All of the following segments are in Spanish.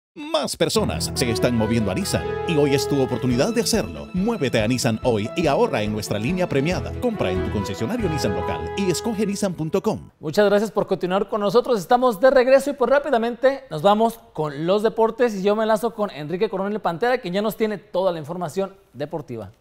Más personas se están moviendo a Nissan y hoy es tu oportunidad de hacerlo. Muévete a Nissan hoy y ahorra en nuestra línea premiada. Compra en tu concesionario Nissan local y escoge nissan.com. Muchas gracias por continuar con nosotros. Estamos de regreso y pues rápidamente nos vamos con los deportes y yo me enlazo con Enrique Coronel Pantera, quien ya nos tiene toda la información deportiva.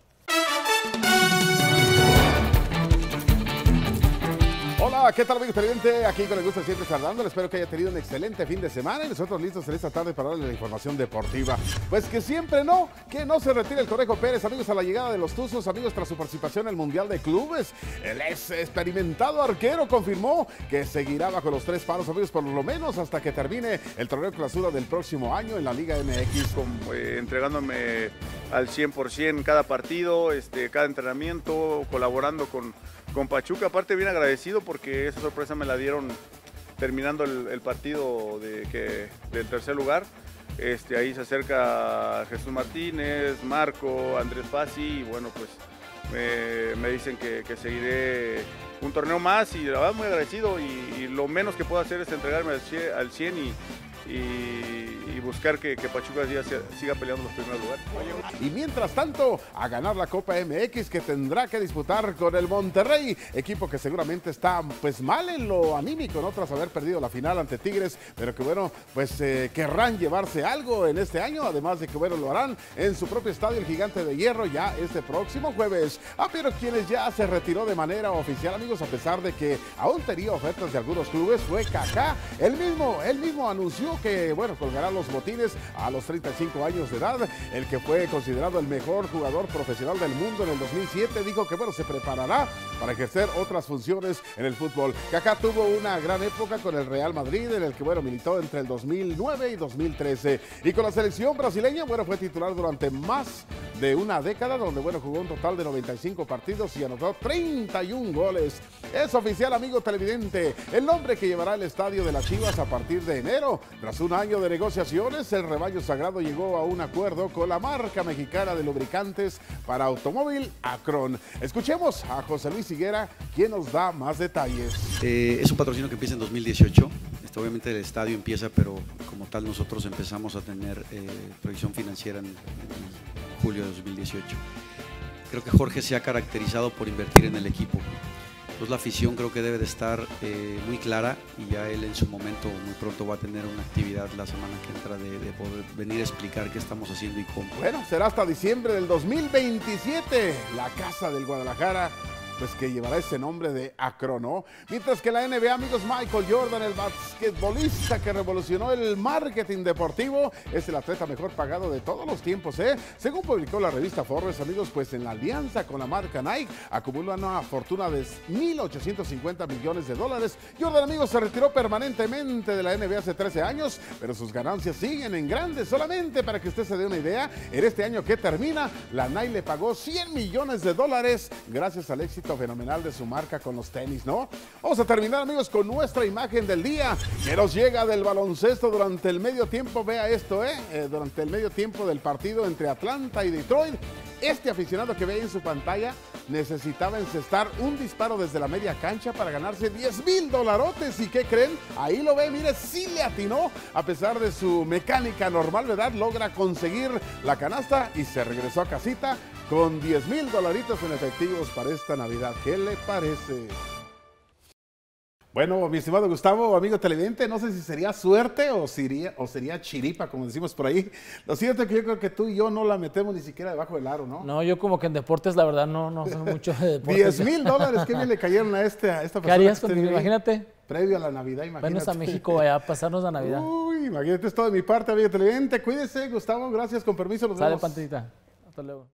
Hola, ¿qué tal, amigos televidentes? Aquí con el gusto de siempre saludando. Espero que haya tenido un excelente fin de semana y nosotros listos en esta tarde para darle la información deportiva. Pues que siempre no, que no se retire el Conejo Pérez, amigos, a la llegada de los Tuzos, amigos, tras su participación en el Mundial de Clubes. El ex experimentado arquero confirmó que seguirá bajo los tres palos, amigos, por lo menos hasta que termine el torneo clausura del próximo año en la Liga MX. Entregándome al 100% cada partido, cada entrenamiento, colaborando con Pachuca. Aparte, bien agradecido porque esa sorpresa me la dieron terminando el partido del tercer lugar. Ahí se acerca Jesús Martínez, Marco, Andrés Fassi y bueno, pues me dicen que seguiré un torneo más y la verdad muy agradecido y lo menos que puedo hacer es entregarme al 100 y buscar que Pachuca siga peleando los primeros lugares. Y mientras tanto, a ganar la Copa MX que tendrá que disputar con el Monterrey, equipo que seguramente está pues mal en lo anímico, ¿no? Tras haber perdido la final ante Tigres, pero que bueno, pues querrán llevarse algo en este año, además de que bueno, lo harán en su propio estadio, el Gigante de Hierro, ya este próximo jueves. Pero quienes ya se retiró de manera oficial, amigos, a pesar de que aún tenía ofertas de algunos clubes, fue Kaká. Él mismo anunció que bueno, colgará los botines a los 35 años de edad. El que fue considerado el mejor jugador profesional del mundo en el 2007 dijo que bueno, se preparará para ejercer otras funciones en el fútbol. Kaká tuvo una gran época con el Real Madrid, en el que bueno, militó entre el 2009 y 2013, y con la selección brasileña bueno, fue titular durante más de una década, donde bueno, jugó un total de 95 partidos y anotó 31 goles. Es oficial, amigo televidente, el nombre que llevará el estadio de las Chivas a partir de enero. Tras un año de negociaciones, el rebaño sagrado llegó a un acuerdo con la marca mexicana de lubricantes para automóvil Acron. Escuchemos a José Luis Higuera, quien nos da más detalles. Es un patrocinio que empieza en 2018. Obviamente el estadio empieza, pero como tal nosotros empezamos a tener proyección financiera en julio de 2018. Creo que Jorge se ha caracterizado por invertir en el equipo. Entonces la afición creo que debe de estar muy clara y ya él en su momento muy pronto va a tener una actividad la semana que entra de poder venir a explicar qué estamos haciendo y cómo. Bueno, será hasta diciembre del 2027, la Casa del Guadalajara, pues que llevará ese nombre de Acron, ¿no? Mientras que la NBA, amigos, Michael Jordan, el basquetbolista que revolucionó el marketing deportivo, es el atleta mejor pagado de todos los tiempos, ¿eh? Según publicó la revista Forbes, amigos, pues en la alianza con la marca Nike, acumula una fortuna de 1.850 millones de dólares. Jordan, amigos, se retiró permanentemente de la NBA hace 13 años, pero sus ganancias siguen en grande. Solamente para que usted se dé una idea, en este año que termina, la Nike le pagó 100 millones de dólares gracias al éxito fenomenal de su marca con los tenis, ¿no? Vamos a terminar, amigos, con nuestra imagen del día que nos llega del baloncesto durante el medio tiempo. Vea esto, durante el medio tiempo del partido entre Atlanta y Detroit. Este aficionado que ve en su pantalla necesitaba encestar un disparo desde la media cancha para ganarse $10,000. ¿Y qué creen? Ahí lo ve, mire, sí le atinó. A pesar de su mecánica normal, ¿verdad? Logra conseguir la canasta y se regresó a casita con $10,000 en efectivos para esta Navidad. ¿Qué le parece? Bueno, mi estimado Gustavo, amigo televidente, no sé si sería suerte o sería chiripa, como decimos por ahí. Lo cierto es que yo creo que tú y yo no la metemos ni siquiera debajo del aro, ¿no? No, yo como que en deportes, la verdad, no soy mucho de deportes. $10,000, qué bien le cayeron a esta persona. ¿Qué harías conmigo? Imagínate. Previo a la Navidad, imagínate. Venos a México allá a pasarnos la Navidad. Uy, imagínate, es todo de mi parte, amigo televidente. Cuídese, Gustavo, gracias, con permiso, nos vemos. Sale, Panterita. Hasta luego.